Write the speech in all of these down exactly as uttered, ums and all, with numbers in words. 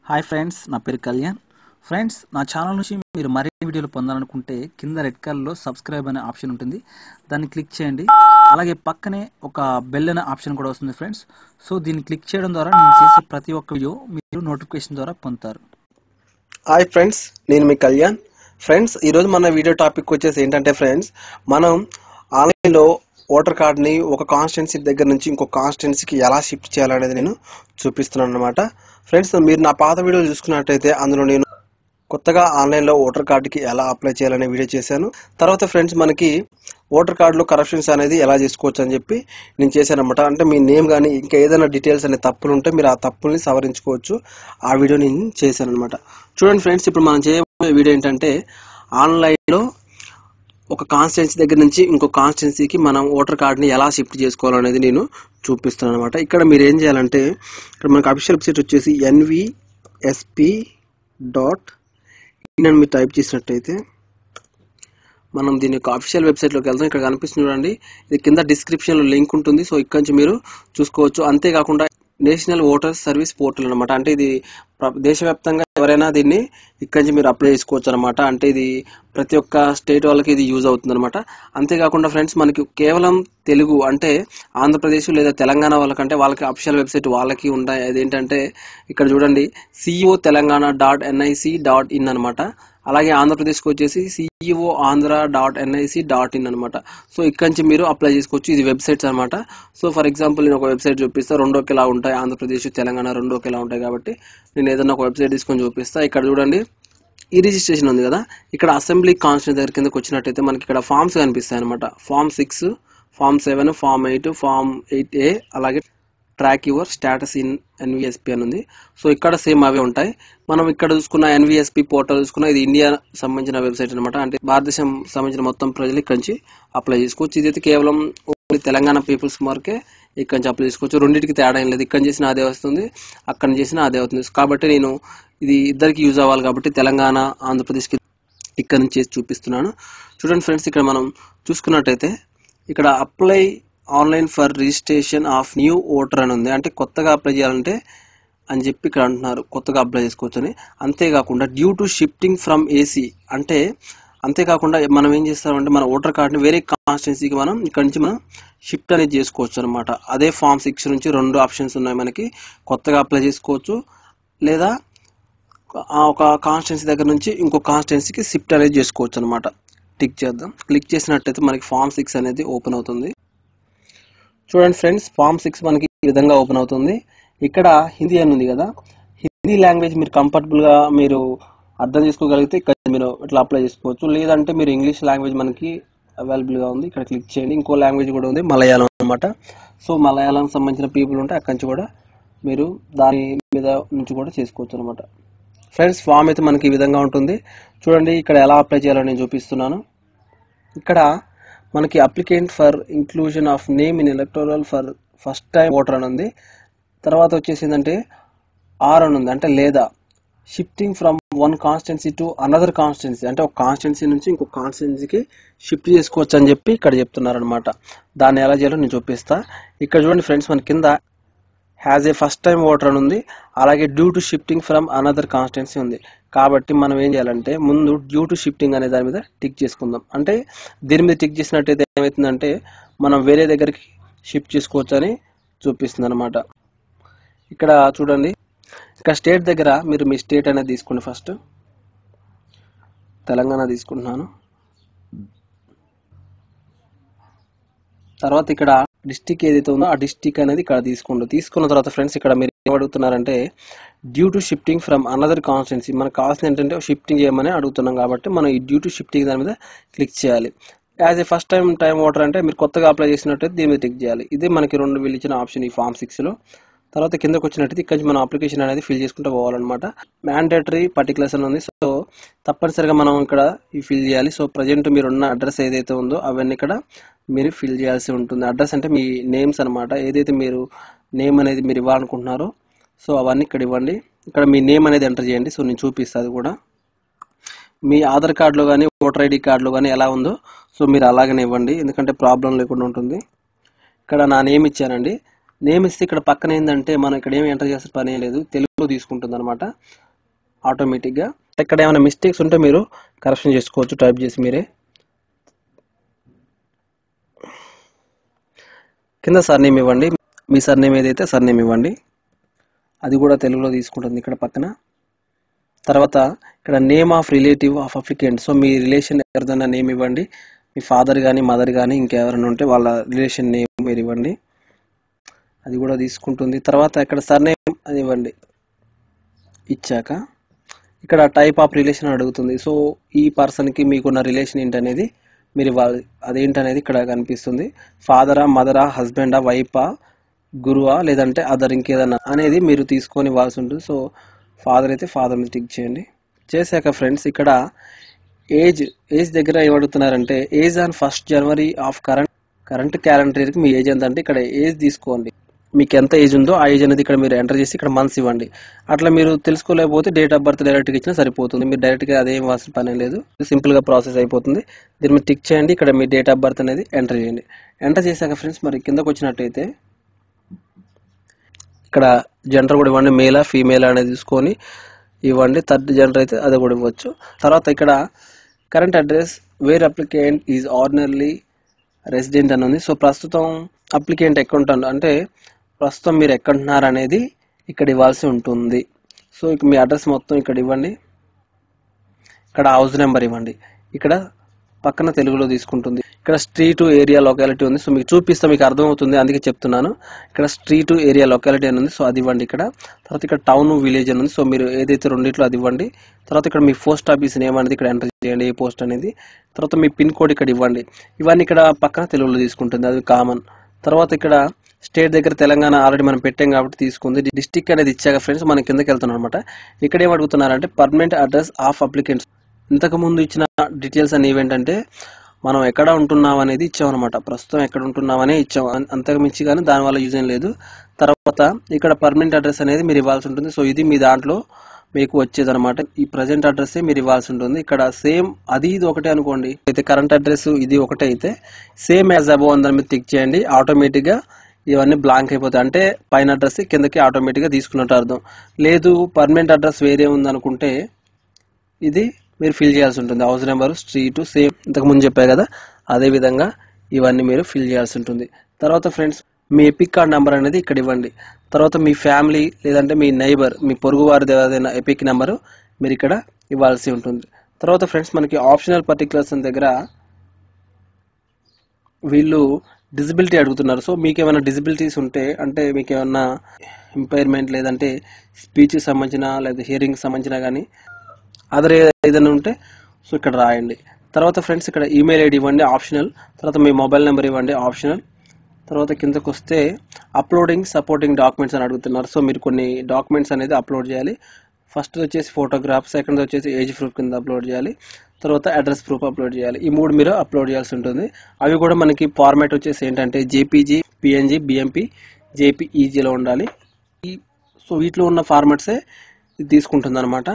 Hi friends, నా పేరు Kalyan. Friends, నా ఛానల్ నుంచి మీరు మరిన్ని వీడియోలు పొందాలనుకుంటే కింద రెడ్ కలర్లో సబ్స్క్రైబ్ అనే ఆప్షన్ ఉంటుంది, దాన్ని క్లిక్ చేయండి. అలాగే పక్కనే ఒక బెల్ అనే ఆప్షన్ కూడా వస్తుంది ఫ్రెండ్స్. సో దీన్ని క్లిక్ చేయడం ద్వారా నేను చేసే ప్రతి ఒక్క వీడియో మీరు నోటిఫికేషన్ ద్వారా పొందుతారు. హాయ్ ఫ్రెండ్స్, నేను మీ కళ్యాణ్. ఫ్రెండ్స్, ఈరోజు మన వీడియో టాపిక్ వచ్చేసి ఏంటంటే ఫ్రెండ్స్, మనం ఆన్లైన్లో ఓటర్ కార్డ్ని ఒక కాన్స్టిట్యున్సీ దగ్గర నుంచి ఇంకో కాన్స్టిట్యున్సీకి ఎలా షిఫ్ట్ చేయాలనేది నేను చూపిస్తున్నాను అనమాట. ఫ్రెండ్స్, మీరు నా పాత వీడియో చూసుకున్నట్టయితే అందులో నేను కొత్తగా ఆన్లైన్లో ఓటర్ కార్డుకి ఎలా అప్లై చేయాలనే వీడియో చేశాను. తర్వాత ఫ్రెండ్స్, మనకి ఓటర్ కార్డులో కరప్షన్స్ అనేది ఎలా చేసుకోవచ్చు అని చెప్పి నేను చేశాను అనమాట. అంటే మీ నేమ్ కానీ ఇంకా ఏదైనా డీటెయిల్స్ అనే తప్పులు ఉంటే మీరు ఆ తప్పుల్ని సవరించుకోవచ్చు. ఆ వీడియో నేను చేశాను అనమాట. చూడండి ఫ్రెండ్స్, ఇప్పుడు మనం చేయబోయే వీడియో ఏంటంటే ఆన్లైన్లో ఒక కాన్స్టిట్యున్సీ దగ్గర నుంచి ఇంకో కాన్స్టిట్యున్సీకి మనం ఓటర్ కార్డ్ని ఎలా షిఫ్ట్ చేసుకోవాలనేది నేను చూపిస్తున్నాను అనమాట. ఇక్కడ మీరు ఏం చేయాలంటే, ఇక్కడ మనకు అఫీషియల్ వెబ్సైట్ వచ్చేసి ఎన్విఎస్పి డాట్ ఇన్ అని మీరు టైప్ చేసినట్టయితే మనం దీని యొక్క అఫీషియల్ వెబ్సైట్లోకి వెళ్తాం. ఇక్కడ కనిపిస్తుంది చూడండి, ఇది కింద డిస్క్రిప్షన్లో లింక్ ఉంటుంది. సో ఇక్కడ నుంచి మీరు చూసుకోవచ్చు. అంతేకాకుండా నేషనల్ ఓటర్ సర్వీస్ పోర్టల్ అనమాట. అంటే ఇది దేశవ్యాప్తంగా ఎవరైనా దీన్ని ఇక్కడి నుంచి మీరు అప్లై చేసుకోవచ్చు అనమాట. అంటే ఇది ప్రతి ఒక్క స్టేట్ వాళ్ళకి ఇది యూజ్ అవుతుంది అనమాట. అంతేకాకుండా ఫ్రెండ్స్, మనకి కేవలం తెలుగు అంటే ఆంధ్రప్రదేశ్ లేదా తెలంగాణ వాళ్ళకంటే వాళ్ళకి అఫీషియల్ వెబ్సైట్ వాళ్ళకి ఉంటాయి. అదేంటంటే ఇక్కడ చూడండి, CEO Telangana dot NIC dot in అనమాట. అలాగే ఆంధ్రప్రదేశ్కి వచ్చేసి CEO Andhra dot NIC dot in అనమాట. సో ఇక్కడి నుంచి మీరు అప్లై చేసుకోవచ్చు. ఇది వెబ్సైట్స్ అనమాట. సో ఫర్ ఎగ్జాంపుల్ నేను ఒక వెబ్సైట్ చూపిస్తాను. రెండు ఒకేలా ఉంటాయి, ఆంధ్రప్రదేశ్ తెలంగాణ రెండు ఒకేలా ఉంటాయి కాబట్టి నేను ఏదైనా ఒక వెబ్సైట్ తీసుకొని చూపిస్తాను. ఇక్కడ చూడండి, ఈ రిజిస్ట్రేషన్ ఉంది కదా, ఇక్కడ అసెంబ్లీ కాన్స్టిట్యూన్సీ దగ్గర కిందకి వచ్చినట్టయితే మనకి ఇక్కడ ఫామ్స్ కనిపిస్తాయి అనమాట. Form six, form seven, form eight, form eight A, అలాగే track your status in NVSP అని ఉంది. సో ఇక్కడ సేమ్ అవే ఉంటాయి. మనం ఇక్కడ చూసుకున్న ఎన్విఎస్పి పోర్టల్ చూసుకున్న ఇది ఇండియా సంబంధించిన వెబ్సైట్ అనమాట. అంటే భారతదేశం సంబంధించిన మొత్తం ప్రజలు ఇక్కడి నుంచి అప్లై చేసుకోవచ్చు. ఇదైతే కేవలం ఓన్లీ తెలంగాణ పీపుల్స్ వరకే ఇక్కడి నుంచి అప్లై చేసుకోవచ్చు. రెండింటికి తేడా ఏం లేదు. ఇక్కడ చేసిన అదే వస్తుంది, అక్కడ చేసిన అదే అవుతుంది. కాబట్టి నేను ఇది ఇద్దరికి యూజ్ అవ్వాలి కాబట్టి తెలంగాణ ఆంధ్రప్రదేశ్కి ఇక్కడ నుంచి చేసి చూపిస్తున్నాను. చూడండి ఫ్రెండ్స్, ఇక్కడ మనం చూసుకున్నట్టయితే ఇక్కడ apply online for registration of new voter అని ఉంది. అంటే కొత్తగా అప్లై చేయాలంటే అని చెప్పి ఇక్కడ అంటున్నారు, కొత్తగా అప్లై చేసుకోవచ్చు అని. అంతేకాకుండా due to shifting from AC అంటే అంతేకాకుండా మనం ఏం చేస్తామంటే మన ఓటర్ కార్డ్ని వేరే కాన్స్టిట్యున్సీకి మనం ఇక్కడ నుంచి మనం షిఫ్ట్ అనేది చేసుకోవచ్చు అనమాట. అదే ఫామ్ సిక్స్ నుంచి రెండు ఆప్షన్స్ ఉన్నాయి మనకి. కొత్తగా అప్లై చేసుకోవచ్చు, లేదా ఒక కాన్స్టిట్యున్సీ దగ్గర నుంచి ఇంకో కాన్స్టిట్యున్సీకి షిఫ్ట్ అనేది చేసుకోవచ్చు అనమాట. టిక్ చేద్దాం. క్లిక్ చేసినట్టయితే మనకి ఫామ్ సిక్స్ అనేది ఓపెన్ అవుతుంది. చూడండి ఫ్రెండ్స్, ఫామ్ సిక్స్ మనకి ఈ విధంగా ఓపెన్ అవుతుంది. ఇక్కడ హిందీ అని ఉంది కదా, హిందీ లాంగ్వేజ్ మీరు కంఫర్టబుల్గా మీరు అర్థం చేసుకోగలిగితే ఇక్కడ మీరు ఇట్లా అప్లై చేసుకోవచ్చు. లేదంటే మీరు ఇంగ్లీష్ లాంగ్వేజ్ మనకి అవైలబుల్గా ఉంది, ఇక్కడ క్లిక్ చేయండి. ఇంకో లాంగ్వేజ్ కూడా ఉంది, మలయాళం అనమాట. సో మలయాళం సంబంధించిన పీపుల్ ఉంటే అక్కడి నుంచి కూడా మీరు దాని మీద నుంచి కూడా చేసుకోవచ్చు అనమాట. ఫ్రెండ్స్, ఫామ్ అయితే మనకి ఈ విధంగా ఉంటుంది. చూడండి, ఇక్కడ ఎలా అప్లై చేయాలో నేను చూపిస్తున్నాను. ఇక్కడ మనకి applicant for inclusion of name in electoral for first time voter అని ఉంది. తర్వాత వచ్చేసి ఏంటంటే ఆర్ అని ఉంది, అంటే లేదా shifting from one constituency to another constituency, అంటే ఒక కాన్స్టిట్యున్సీ నుంచి ఇంకొక కాన్స్టిట్యున్సీకి షిఫ్ట్ చేసుకోవచ్చు అని చెప్పి ఇక్కడ చెప్తున్నారు అనమాట. దాన్ని ఎలా చేయాలో నేను చూపిస్తా. ఇక్కడ చూడండి ఫ్రెండ్స్, మన కింద has a first time voter అని ఉంది, అలాగే due to shifting from another constituency ఉంది. కాబట్టి మనం ఏం చేయాలంటే ముందు డ్యూ టు షిఫ్టింగ్ అనే దాని మీద టిక్ చేసుకుందాం. అంటే దీని మీద టిక్ చేసినట్టయితే ఏమవుతుందంటే మనం వేరే దగ్గరికి షిఫ్ట్ చేసుకోవచ్చు అని చూపిస్తుంది అనమాట. ఇక్కడ చూడండి, ఇక్కడ స్టేట్ దగ్గర మీరు మీ స్టేట్ అనేది తీసుకోండి. ఫస్ట్ తెలంగాణ తీసుకుంటున్నాను. తర్వాత ఇక్కడ డిస్టిక్ ఏదైతే ఉందో ఆ డిస్టిక్ అనేది ఇక్కడ తీసుకోండి. తీసుకున్న తర్వాత ఫ్రెండ్స్, ఇక్కడ మీరు ఏం అడుగుతున్నారంటే due to shifting from another constituency, మనకు కావాల్సింది ఏంటంటే షిఫ్టింగ్ చేయమని అడుగుతున్నాం కాబట్టి మనం ఈ డ్యూ టు షిఫ్టింగ్ దాని మీద క్లిక్ చేయాలి. As a first time time voter అంటే మీరు కొత్తగా అప్లై చేసినట్టయితే దీని మీద క్లిక్ చేయాలి. ఇదే మనకి రెండు వీళ్ళు ఇచ్చిన ఆప్షన్ ఈ ఫామ్ సిక్స్లో. తర్వాత కిందకు వచ్చినట్టయితే ఇక్కడ మనం అప్లికేషన్ అనేది ఫిల్ చేసుకుంటూ పోవాలన్నమాట. మ్యాండేటరీ పర్టికులర్స్ అని ఉంది. సో తప్పనిసరిగా మనం ఇక్కడ ఈ ఫిల్ చేయాలి. సో ప్రజెంట్ మీరున్న అడ్రస్ ఏదైతే ఉందో అవన్నీ ఇక్కడ మీరు ఫిల్ చేయాల్సి ఉంటుంది. అడ్రస్ అంటే మీ నేమ్స్ అనమాట. ఏదైతే మీరు నేమ్ అనేది మీరు ఇవ్వాలనుకుంటున్నారో సో అవన్నీ ఇక్కడ ఇవ్వండి. ఇక్కడ మీ నేమ్ అనేది ఎంటర్ చేయండి. సో నేను చూపిస్తాను అది కూడా. మీ ఆధార్ కార్డులో కానీ ఓటర్ ఐడి కార్డులో కానీ ఎలా ఉందో సో మీరు అలాగనే ఇవ్వండి, ఎందుకంటే ప్రాబ్లం లేకుండా ఉంటుంది. ఇక్కడ నా నేమ్ ఇచ్చానండి. నేమ్ ఇస్తే ఇక్కడ పక్కన ఏంటంటే మనం ఇక్కడ ఏమి ఎంటర్ చేసే పని లేదు, తెలుగులో తీసుకుంటుంది అనమాట ఆటోమేటిక్గా. ఇక్కడ ఏమైనా మిస్టేక్స్ ఉంటే మీరు కరెక్షన్ చేసుకోవచ్చు టైప్ చేసి మీరే. కింద సర్నేమ్ ఇవ్వండి, మీ సర్నేమ్ ఏదైతే సర్నేమ్ ఇవ్వండి, అది కూడా తెలుగులో తీసుకుంటుంది ఇక్కడ పక్కన. తర్వాత ఇక్కడ name of relative of applicant, so మీ రిలేషన్ ఎవరిదైనా నేమ్ ఇవ్వండి, మీ ఫాదర్ కానీ మదర్ కానీ ఇంకెవరైనా ఉంటే వాళ్ళ రిలేషన్ నేమ్ మీరు ఇవ్వండి, అది కూడా తీసుకుంటుంది. తర్వాత ఇక్కడ సర్నేమ్ అది ఇవ్వండి. ఇచ్చాక ఇక్కడ టైప్ ఆఫ్ రిలేషన్ అడుగుతుంది, సో ఈ పర్సన్కి మీకున్న రిలేషన్ ఏంటనేది మీరు ఇవ్వాలి, అదేంటనేది ఇక్కడ కనిపిస్తుంది. ఫాదరా, మదరా, హస్బెండా, వైఫా, గురువా, లేదంటే అదర్ ఇంకేదన్నా అనేది మీరు తీసుకొని ఇవ్వాల్సి ఉంటుంది. సో ఫాదర్ అయితే ఫాదర్ మీద టిక్ చేయండి. చేశాక ఫ్రెండ్స్ ఇక్కడ ఏజ్ ఏజ్ దగ్గర ఏమడుగుతున్నారంటే age on first January of current current calendar ఇయర్కి మీ ఏజ్ ఎంత అంటే ఇక్కడ ఏజ్ తీసుకోండి, మీకు ఎంత ఏజ్ ఉందో ఆ ఏజ్ అనేది ఇక్కడ మీరు ఎంటర్ చేసి ఇక్కడ మంత్స్ ఇవ్వండి. అట్లా మీరు తెలుసుకోలేకపోతే డేట్ ఆఫ్ బర్త్ డైరెక్ట్గా ఇచ్చినా సరిపోతుంది, మీరు డైరెక్ట్గా అదేం ఇవ్వాల్సిన పని లేదు, సింపుల్గా ప్రాసెస్ అయిపోతుంది. దీన్ని మీరు టిక్ చేయండి, ఇక్కడ మీ డేట్ ఆఫ్ బర్త్ అనేది ఎంటర్ చేయండి. ఎంటర్ చేశాక ఫ్రెండ్స్ మరి కిందకు వచ్చినట్టయితే ఇక్కడ జెండర్ కూడా ఇవ్వండి, మేలా ఫీమేల్ అనేది తీసుకొని ఇవ్వండి. థర్డ్ జెండర్ అయితే అది కూడా ఇవ్వచ్చు. తర్వాత ఇక్కడ current address where applicant is ordinarily resident అని ఉంది. సో ప్రస్తుతం అప్లికెంట్ ఎక్కడ ఉంటాడు అంటే ప్రస్తుతం మీరు ఎక్కడున్నారు అనేది ఇక్కడ ఇవ్వాల్సి ఉంటుంది. సో ఇక మీ అడ్రస్ మొత్తం ఇక్కడ ఇవ్వండి, ఇక్కడ హౌస్ నెంబర్ ఇవ్వండి, ఇక్కడ పక్కన తెలుగులో తీసుకుంటుంది. ఇక్కడ స్ట్రీట్ ఏరియా లొకాలిటీ ఉంది, సో మీకు చూపిస్తే మీకు అర్థమవుతుంది అందుకే చెప్తున్నాను. ఇక్కడ స్ట్రీట్ ఏరియా లొకాలిటీ అని ఉంది, సో అది ఇవ్వండి ఇక్కడ. తర్వాత ఇక్కడ టౌన్ విలేజ్ అని ఉంది, సో మీరు ఏదైతే రెండిట్లో అది ఇవ్వండి. తర్వాత ఇక్కడ మీ పోస్ట్ ఆఫీస్ నేమ్ అనేది ఇక్కడ ఎంటర్ చేయండి, ఏ పోస్ట్ అనేది. తర్వాత మీ పిన్ కోడ్ ఇక్కడ ఇవ్వండి, ఇవన్నీ ఇక్కడ పక్కన తెలుగులో తీసుకుంటుంది, అది కామన్. తర్వాత ఇక్కడ స్టేట్ దగ్గర తెలంగాణ ఆల్రెడీ మనం పెట్టాం కాబట్టి తీసుకుంది. డిస్టిక్ అనేది ఇచ్చాక ఫ్రెండ్స్ మనం కిందకి వెళ్తున్నాం అనమాట. ఇక్కడ ఏం అడుగుతున్నారంటే పర్మనెంట్ అడ్రస్ ఆఫ్ అప్లికెంట్స్, ఇంతకు ముందు ఇచ్చిన డీటెయిల్స్ అన్ని ఏంటంటే మనం ఎక్కడ ఉంటున్నాం అనేది ఇచ్చామన్నమాట, ప్రస్తుతం ఎక్కడ ఉంటున్నామనే ఇచ్చాం, అంతకు మించి కానీ దానివల్ల యూజ్ ఏం లేదు. తర్వాత ఇక్కడ పర్మనెంట్ అడ్రస్ అనేది మీరు ఇవ్వాల్సి ఉంటుంది, సో ఇది మీ దాంట్లో మీకు వచ్చేది అనమాట. ఈ ప్రజెంట్ అడ్రస్ మీరు ఇవ్వాల్సి ఉంటుంది. ఇక్కడ సేమ్ అది ఇది ఒకటే అనుకోండి, అయితే కరెంట్ అడ్రస్ ఇది ఒకటే అయితే సేమ్ యాజ్ అబోవ్ అని దాని మీద టిక్ చేయండి, ఆటోమేటిక్గా ఇవన్నీ బ్లాంక్ అయిపోతాయి, అంటే పైన అడ్రస్ కిందకి ఆటోమేటిక్గా తీసుకున్నట్టు అర్థం. లేదు పర్మనెంట్ అడ్రస్ వేరే ఉందనుకుంటే ఇది మీరు ఫిల్ చేయాల్సి ఉంటుంది, హౌస్ నెంబరు, స్ట్రీటు సేమ్ ఇంతకు ముందు చెప్పారు కదా అదే విధంగా ఇవన్నీ మీరు ఫిల్ చేయాల్సి ఉంటుంది. తర్వాత ఫ్రెండ్స్ మీ ఎపిక్ కార్డ్ నెంబర్ అనేది ఇక్కడ ఇవ్వండి. తర్వాత మీ ఫ్యామిలీ లేదంటే మీ నైబర్ మీ పొరుగు వారిది ఏదైనా ఎపిక్ నెంబరు మీరు ఇక్కడ ఇవ్వాల్సి ఉంటుంది. తర్వాత ఫ్రెండ్స్ మనకి ఆప్షనల్ పర్టికులర్స్ దగ్గర వీళ్ళు డిజబిలిటీ అడుగుతున్నారు. సో మీకు ఏమైనా డిజబిలిటీస్ ఉంటే అంటే మీకు ఏమన్నా ఇంపైర్మెంట్ లేదంటే స్పీచ్కి సంబంధించిన లేదా హియరింగ్కి సంబంధించిన కానీ అదర్ ఏదైనా ఉంటే సో ఇక్కడ రాయండి. తర్వాత ఫ్రెండ్స్ ఇక్కడ ఈమెయిల్ ఐడి ఇవ్వండి ఆప్షనల్, తర్వాత మీ మొబైల్ నెంబర్ ఇవ్వండి ఆప్షనల్. తర్వాత కిందకు వస్తే అప్లోడింగ్ సపోర్టింగ్ డాక్యుమెంట్స్ అని అడుగుతున్నారు, సో మీరు కొన్ని డాక్యుమెంట్స్ అనేది అప్లోడ్ చేయాలి. ఫస్ట్ వచ్చేసి ఫోటోగ్రాఫ్, సెకండ్ వచ్చేసి ఏజ్ ప్రూఫ్ కింద అప్లోడ్ చేయాలి, తర్వాత అడ్రస్ ప్రూఫ్ అప్లోడ్ చేయాలి. ఈ మూడు మీరు అప్లోడ్ చేయాల్సి ఉంటుంది. అవి కూడా మనకి ఫార్మాట్ వచ్చేసి ఏంటంటే జేపీజీ, పిఎన్జీ, బిఎంపీ, జేపీఈజీలో ఉండాలి. ఈ సో వీటిలో ఉన్న ఫార్మాట్సే ఇది తీసుకుంటుంది అనమాట.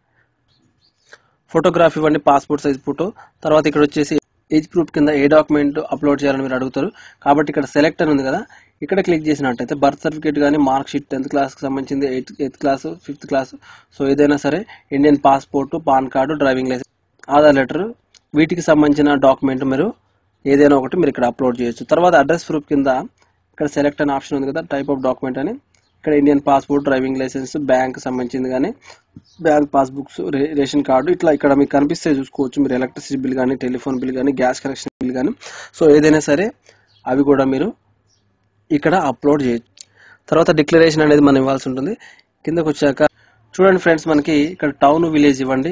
ఫోటోగ్రాఫ్ ఇవ్వండి, పాస్పోర్ట్ సైజ్ ఫోటో. తర్వాత ఇక్కడ వచ్చేసి ఏజ్ ప్రూఫ్ కింద ఏ డాక్యుమెంట్ అప్లోడ్ చేయాలని మీరు అడుగుతారు కాబట్టి ఇక్కడ సెలెక్ట్ అని ఉంది కదా, ఇక్కడ క్లిక్ చేసినట్టయితే బర్త్ సర్టిఫికేట్ కానీ మార్క్ షీట్ టెన్త్ క్లాస్కి సంబంధించింది, eighth eighth class, fifth class, so ఏదైనా సరే Indian passport, pan card, driving licence, Aadhaar letter, వీటికి సంబంధించిన డాక్యుమెంట్ మీరు ఏదైనా ఒకటి మీరు ఇక్కడ అప్లోడ్ చేయొచ్చు. తర్వాత అడ్రస్ ప్రూఫ్ కింద ఇక్కడ సెలెక్ట్ అనే ఆప్షన్ ఉంది కదా, టైప్ ఆఫ్ డాక్యుమెంట్ అని, ఇక్కడ Indian passport, driving licence, bank సంబంధించింది కానీ బ్యాంక్ పాస్బుక్స్, రేషన్ కార్డు, ఇట్లా ఇక్కడ మీకు కనిపిస్తే చూసుకోవచ్చు. మీరు ఎలక్ట్రిసిటీ బిల్ కానీ, టెలిఫోన్ బిల్ కానీ, గ్యాస్ కనెక్షన్ బిల్ కానీ, సో ఏదైనా సరే అవి కూడా మీరు ఇక్కడ అప్లోడ్ చేయొచ్చు. తర్వాత డిక్లరేషన్ అనేది మనం ఇవ్వాల్సి ఉంటుంది. కిందకు వచ్చాక చూడండి ఫ్రెండ్స్ మనకి ఇక్కడ టౌన్ విలేజ్ ఇవ్వండి,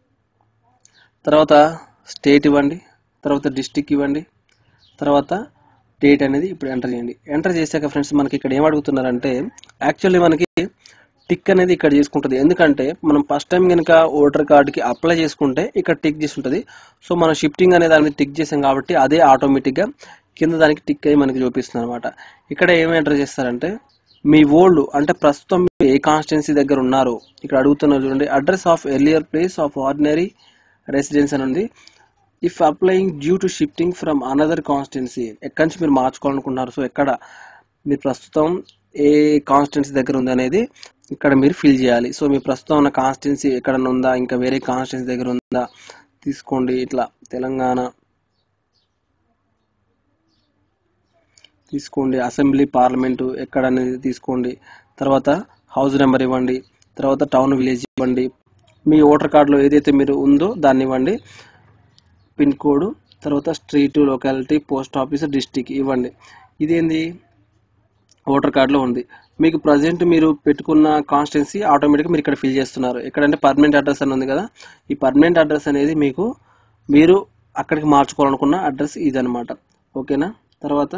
తర్వాత స్టేట్ ఇవ్వండి, తర్వాత డిస్టిక్ ఇవ్వండి, తర్వాత డేట్ అనేది ఇప్పుడు ఎంటర్ చేయండి. ఎంటర్ చేశాక ఫ్రెండ్స్ మనకి ఇక్కడ ఏం అడుగుతున్నారంటే యాక్చువల్లీ మనకి టిక్ అనేది ఇక్కడ చేసుకుంటుంది, ఎందుకంటే మనం ఫస్ట్ టైం కనుక ఓటర్ కార్డుకి అప్లై చేసుకుంటే ఇక్కడ టిక్ చేసి ఉంటుంది. సో మనం షిఫ్టింగ్ అనే దాని మీద టిక్ చేసాం కాబట్టి అదే ఆటోమేటిక్గా కింద దానికి టిక్ అయ్యి మనకి చూపిస్తుంది అనమాట. ఇక్కడ ఏమి ఎంటర్ చేస్తారంటే మీ ఓల్డ్ అంటే ప్రస్తుతం ఏ కాన్స్టిట్యున్సీ దగ్గర ఉన్నారు ఇక్కడ అడుగుతున్నారు చూడండి. Address of earlier place of ordinary residence అని ఉంది. If applying due to shifting from another constituency, ఎక్కడి నుంచి మీరు మార్చుకోవాలనుకుంటున్నారు, సో ఎక్కడ మీరు ప్రస్తుతం ఏ కాన్స్టిట్యున్సీ దగ్గర ఉంది అనేది ఇక్కడ మీరు ఫిల్ చేయాలి. సో మీ ప్రస్తుతం ఉన్న కాన్స్టిట్యున్సీ ఎక్కడన్నా ఉందా, ఇంకా వేరే కాన్స్టిట్యున్సీ దగ్గర ఉందా తీసుకోండి. ఇట్లా తెలంగాణ తీసుకోండి, అసెంబ్లీ పార్లమెంటు ఎక్కడ అనేది తీసుకోండి, తర్వాత హౌస్ నెంబర్ ఇవ్వండి, తర్వాత టౌన్ విలేజ్ ఇవ్వండి, మీ ఓటర్ కార్డులో ఏదైతే మీరు ఉందో దాన్ని ఇవ్వండి, పిన్ కోడ్, తర్వాత street, locality, post office, district ఇవ్వండి. ఇదేంది ఓటర్ కార్డులో ఉంది. మీకు ప్రజెంట్ మీరు పెట్టుకున్న కాన్స్టిట్యున్సీ ఆటోమేటిక్గా మీరు ఇక్కడ ఫిల్ చేస్తున్నారు. ఎక్కడంటే పర్మనెంట్ అడ్రస్ అని ఉంది కదా, ఈ పర్మనెంట్ అడ్రస్ అనేది మీకు మీరు అక్కడికి మార్చుకోవాలనుకున్న అడ్రస్ ఇదనమాట. ఓకేనా. తర్వాత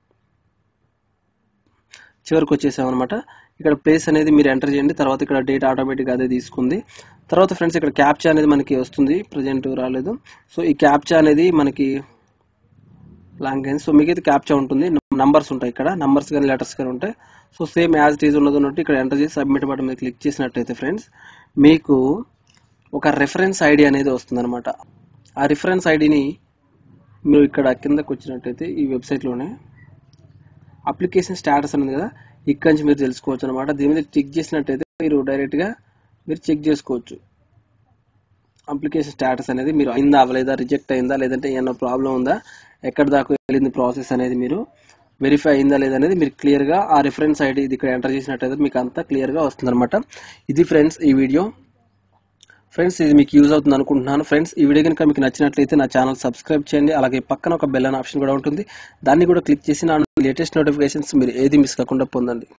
చివరికి వచ్చేసామన్నమాట. ఇక్కడ ప్లేస్ అనేది మీరు ఎంటర్ చేయండి. తర్వాత ఇక్కడ డేట్ ఆటోమేటిక్గా అదే తీసుకుంది. తర్వాత ఫ్రెండ్స్ ఇక్కడ క్యాప్చా అనేది మనకి వస్తుంది, ప్రజెంట్ రాలేదు. సో ఈ క్యాప్చా అనేది మనకి లాంగ్వేజ్. సో మీకైతే క్యాప్చా ఉంటుంది, నంబర్స్ ఉంటాయి ఇక్కడ, నంబర్స్ కానీ లెటర్స్ కానీ ఉంటాయి. So same as it is ఉన్నది ఉన్నట్టు ఇక్కడ ఎంటర్ చేసి సబ్మిట్ బటన్ మీద క్లిక్ చేసినట్టయితే ఫ్రెండ్స్ మీకు ఒక రెఫరెన్స్ ఐడి అనేది వస్తుంది అనమాట. ఆ రిఫరెన్స్ ఐడిని మీరు ఇక్కడ కిందకు వచ్చినట్టయితే ఈ వెబ్సైట్లోనే అప్లికేషన్ స్టేటస్ అనేది కదా, ఇక్కడ నుంచి మీరు తెలుసుకోవచ్చు అనమాట. దీని మీద క్లిక్ చేసినట్టయితే మీరు డైరెక్ట్గా మీరు చెక్ చేసుకోవచ్చు అప్లికేషన్ స్టేటస్ అనేది, మీరు అయిందా అవ్వలేదా, రిజెక్ట్ అయిందా, లేదంటే ఏమైనా ప్రాబ్లం ఉందా, ఎక్కడ దాకా వెళ్ళింది ప్రాసెస్ అనేది మీరు వెరిఫై అయిందా లేదా అనేది మీరు క్లియర్గా ఆ రిఫరెన్స్ ఐడి ఇది ఇక్కడ ఎంటర్ చేసినట్టయితే మీకు అంతా క్లియర్గా వస్తుంది అనమాట. ఇది ఫ్రెండ్స్ ఈ వీడియో. ఫ్రెండ్స్ ఇది మీకు యూజ్ అవుతుంది అనుకుంటున్నాను. ఫ్రెండ్స్ ఈ వీడియో కనుక మీకు నచ్చినట్లయితే నా ఛానల్ సబ్స్క్రైబ్ చేయండి. అలాగే పక్కన ఒక బెల్ అనే ఆప్షన్ కూడా ఉంటుంది, దాన్ని కూడా క్లిక్ చేసి నా లేటెస్ట్ నోటిఫికేషన్స్ మీరు ఏది మిస్ కాకుండా పొందండి.